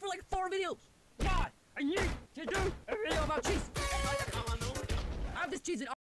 for like 4 videos. Why? I need to do a video about cheese. I have this cheese in